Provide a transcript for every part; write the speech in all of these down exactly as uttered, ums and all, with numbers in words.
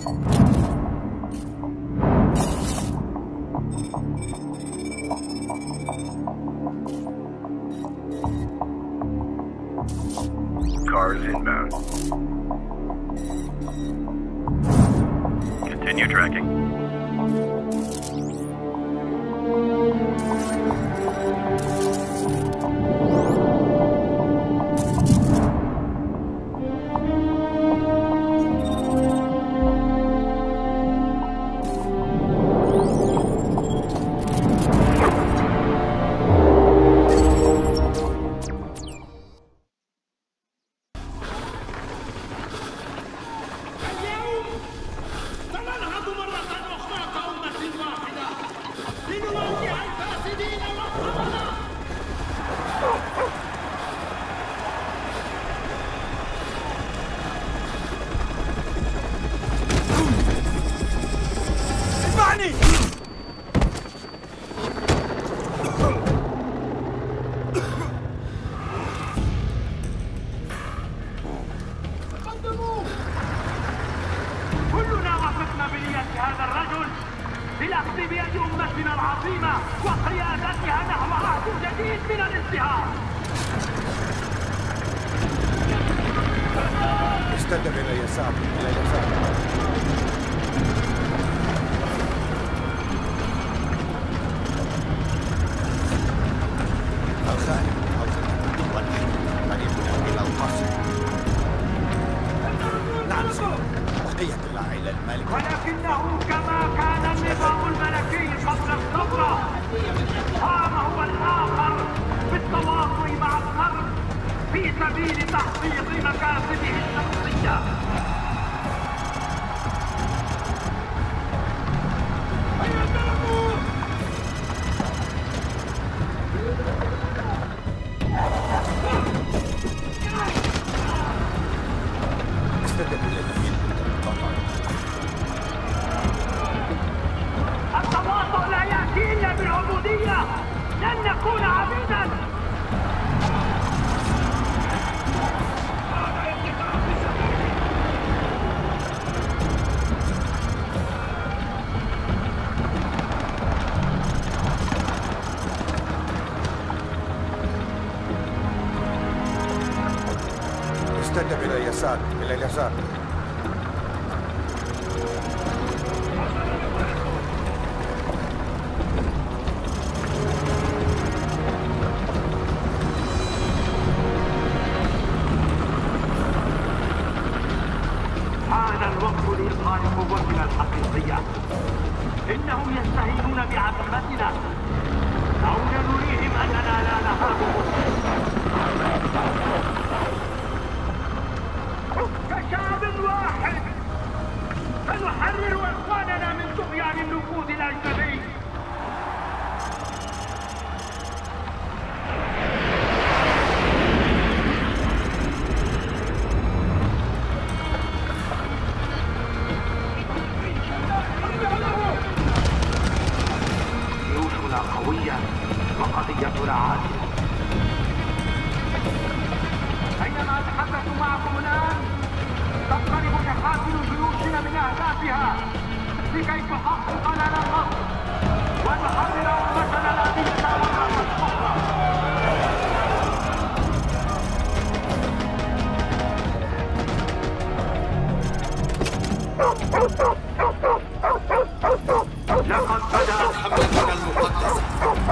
Cars inbound. Continue tracking. استدر إلى اليسار إلى اليسار. الخارج طريقنا إلى القصر. نعم سيدي، بقية العائلة المالكة، ولكنه كما كان النظام الملكي قبل الثورة قام هو الآخر بالتواصل مع الغرب في سبيل تحقيق مكاسبه الشخصية. التواطؤ لا يأتي إلا بالعبودية، لن نكون عبيدا. استدر إلى اليسار إلى اليسار. حان الوقت لإظهار قوتنا الحقيقية. إنهم يستهينون بعظمتنا، دعونا نريهم أننا لا نهابهم. كشعب واحد سنحرر إخواننا من طغيان النفوذ الأجنبي. جيوشنا قوية وقضيتنا عادلة. أينما أتحدث معكم الآن تقترب محافل جيوشنا من أهدافها لكي تحقق لنا النصر ونحرر أمتنا العزيزة والرحمة الصخرة. لقد بدأت حملتنا المقدسة.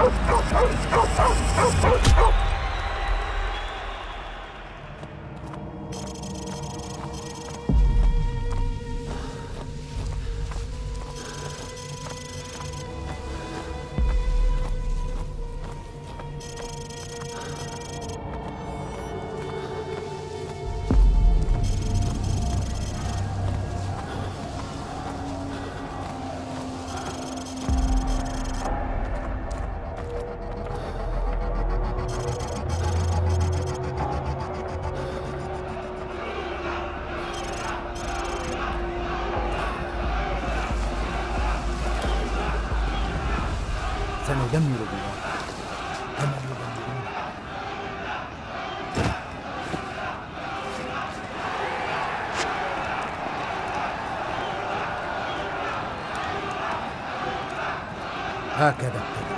سندمر بالواقع كما يدمرون. هكذا ابتدأ.